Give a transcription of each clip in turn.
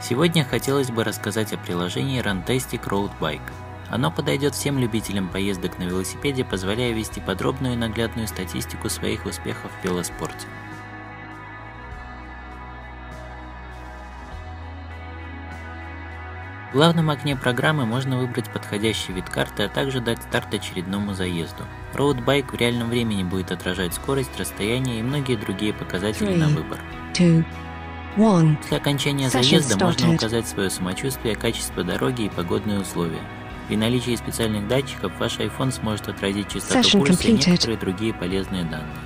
Сегодня хотелось бы рассказать о приложении Runtastic Road Bike. Оно подойдет всем любителям поездок на велосипеде, позволяя вести подробную и наглядную статистику своих успехов в велоспорте. В главном окне программы можно выбрать подходящий вид карты, а также дать старт очередному заезду. Road Bike в реальном времени будет отражать скорость, расстояние и многие другие показатели на выбор. После окончания заезда можно указать свое самочувствие, качество дороги и погодные условия. При наличии специальных датчиков ваш iPhone сможет отразить частоту пульса и некоторые другие полезные данные.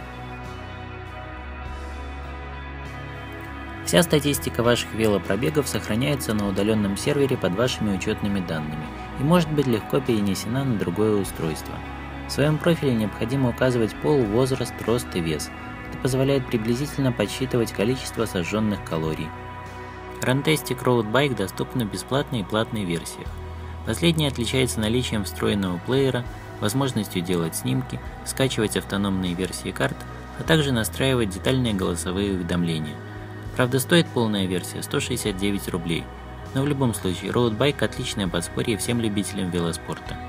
Вся статистика ваших велопробегов сохраняется на удаленном сервере под вашими учетными данными и может быть легко перенесена на другое устройство. В своем профиле необходимо указывать пол, возраст, рост и вес. Это позволяет приблизительно подсчитывать количество сожженных калорий. Runtastic Road Bike доступна в бесплатной и платной версиях. Последняя отличается наличием встроенного плеера, возможностью делать снимки, скачивать автономные версии карт, а также настраивать детальные голосовые уведомления. Правда, стоит полная версия 169 рублей, но в любом случае Road Bike отличное подспорье всем любителям велоспорта.